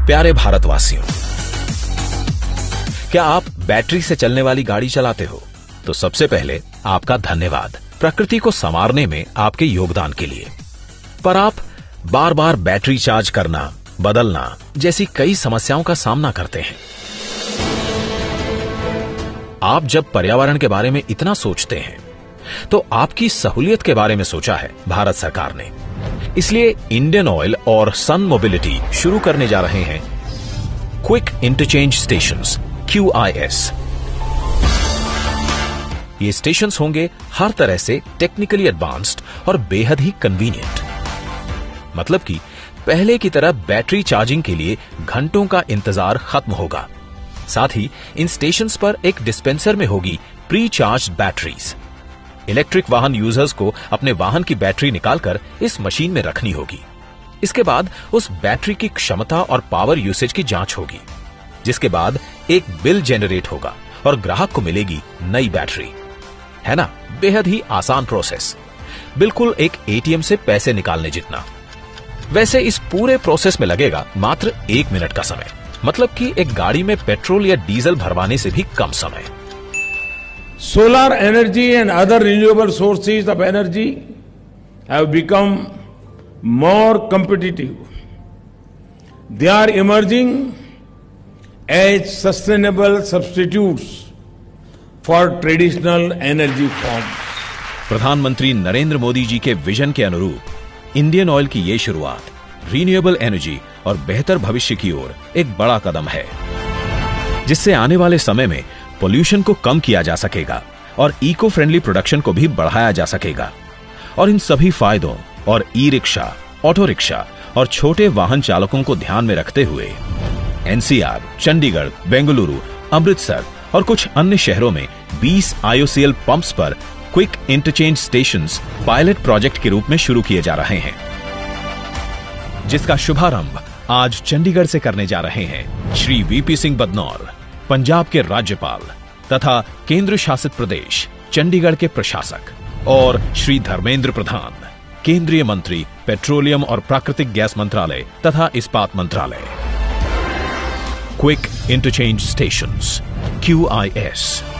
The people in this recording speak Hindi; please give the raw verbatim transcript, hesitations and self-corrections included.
प्यारे भारतवासियों, क्या आप बैटरी से चलने वाली गाड़ी चलाते हो? तो सबसे पहले आपका धन्यवाद प्रकृति को संवारने में आपके योगदान के लिए। पर आप बार बार बैटरी चार्ज करना, बदलना जैसी कई समस्याओं का सामना करते हैं। आप जब पर्यावरण के बारे में इतना सोचते हैं तो आपकी सहूलियत के बारे में सोचा है भारत सरकार ने। इसलिए इंडियन ऑयल और सन मोबिलिटी शुरू करने जा रहे हैं quick interchange stations, Q I S. ये स्टेशंस होंगे हर तरह से टेक्निकली एडवांस्ड और बेहद ही कन्वीनियंट। मतलब कि पहले की तरह बैटरी चार्जिंग के लिए घंटों का इंतजार खत्म होगा। साथ ही इन स्टेशंस पर एक डिस्पेंसर में होगी प्री चार्ज बैटरीज। इलेक्ट्रिक वाहन यूजर्स को अपने वाहन की बैटरी निकालकर इस मशीन में रखनी होगी। इसके बाद उस बैटरी की क्षमता और पावर यूसेज की जांच होगी, जिसके बाद एक बिल जनरेट होगा और ग्राहक को मिलेगी नई बैटरी। है ना, बेहद ही आसान प्रोसेस, बिल्कुल एक एटीएम से पैसे निकालने जितना। वैसे इस पूरे प्रोसेस में लगेगा मात्र एक मिनट का समय, मतलब कि एक गाड़ी में पेट्रोल या डीजल भरवाने से भी कम समय। Solar energy and other renewable sources of energy have become more competitive. They are emerging as sustainable substitutes for traditional energy forms. प्रधानमंत्री नरेंद्र मोदी जी के विजन के अनुरूप इंडियन ऑयल की ये शुरुआत रीन्यूएबल एनर्जी और बेहतर भविष्य की ओर एक बड़ा कदम है, जिससे आने वाले समय में पोल्यूशन को कम किया जा सकेगा और इको फ्रेंडली प्रोडक्शन को भी बढ़ाया जा सकेगा। और इन सभी फायदों और ई रिक्शा, ऑटो रिक्शा और छोटे वाहन चालकों को ध्यान में रखते हुए एनसीआर, चंडीगढ़, बेंगलुरु, अमृतसर और कुछ अन्य शहरों में बीस आईओसीएल पंप्स पर quick interchange stations pilot project के रूप में शुरू किए जा रहे हैं, जिसका शुभारंभ आज चंडीगढ़ से करने जा रहे हैं श्री वीपी सिंह बदनौर, पंजाब के राज्यपाल तथा केंद्र शासित प्रदेश चंडीगढ़ के प्रशासक, और श्री धर्मेंद्र प्रधान, केंद्रीय मंत्री पेट्रोलियम और प्राकृतिक गैस मंत्रालय तथा इस्पात मंत्रालय। Quick interchange stations, Q I S.